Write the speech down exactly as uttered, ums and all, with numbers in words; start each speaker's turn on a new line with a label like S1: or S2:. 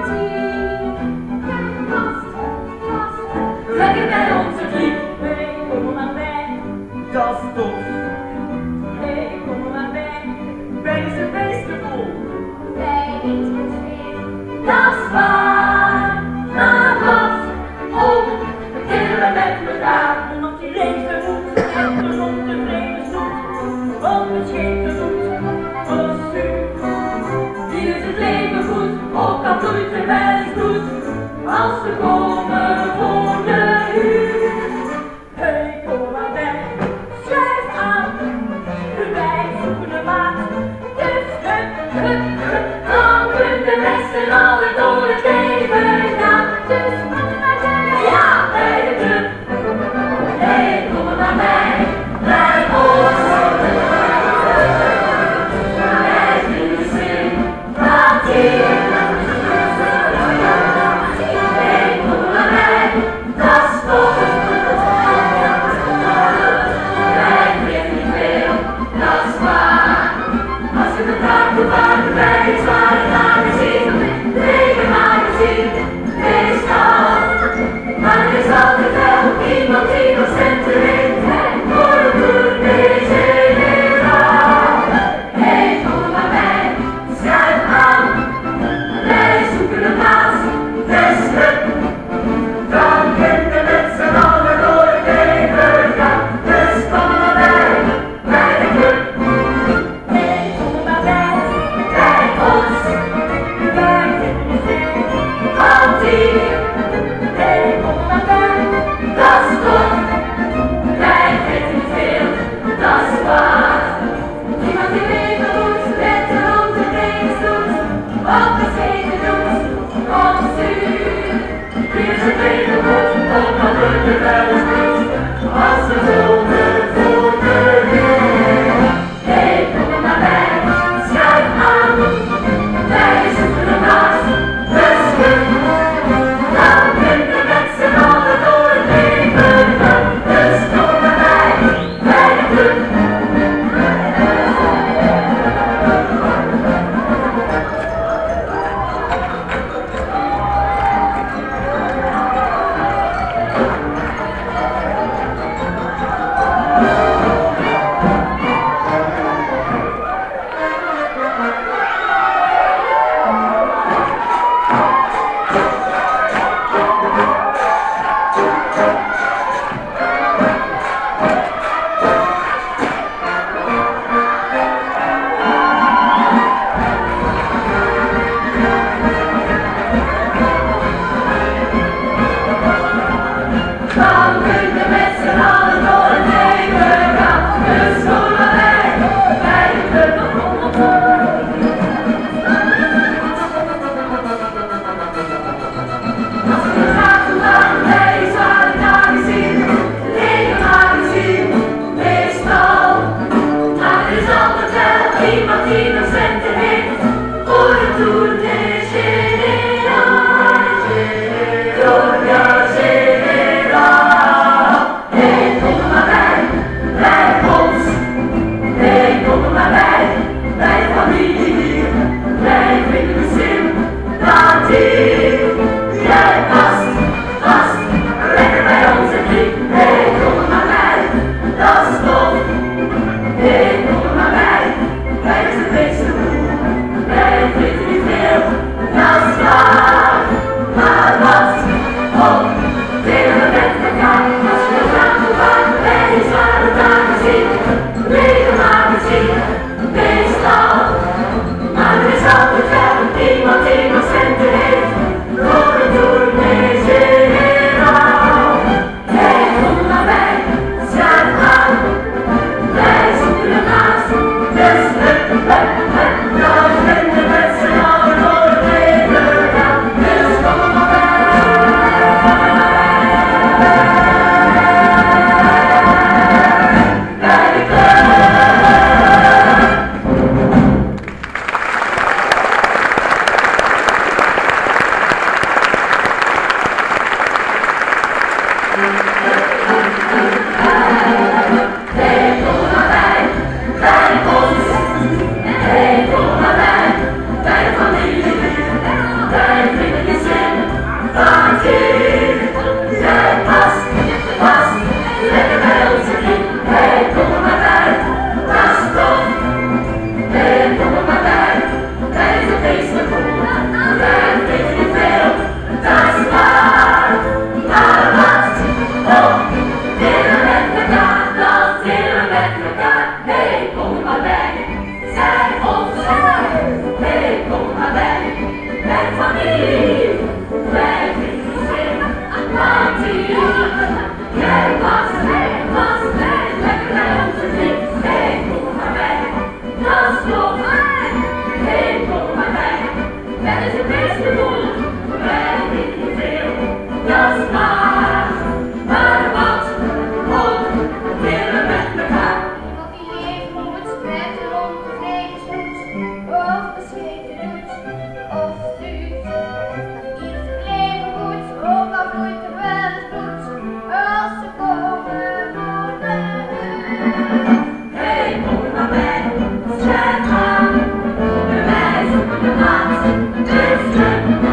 S1: Lekker bij onze kliek. Hey, kom maar bij. Dat is tof. Hey, kom maar bij. Bij is een feestgevoel. Bij iets met sfeer. Dat is waar. Maar wat ook. We killen met elkaar. Omdat die leven moet. En de rond de vrede zoekt. Op het schepen doet. Kostuum. Hier is het leven goed. Ook al vloeit er wel eens bloed. Als we komen voor de huur. Hey, kom maar bij, schrijf aan. Wij zoeken de maat. Dus hup, hup, hup. Dan kunnen de mensen alle door het leven gaan. Dus kom maar bij, ja, bij de club. Hey, kom maar bij, bij ons. Wij zien de zin, dat hier. Hey, kom maar bij. Gent.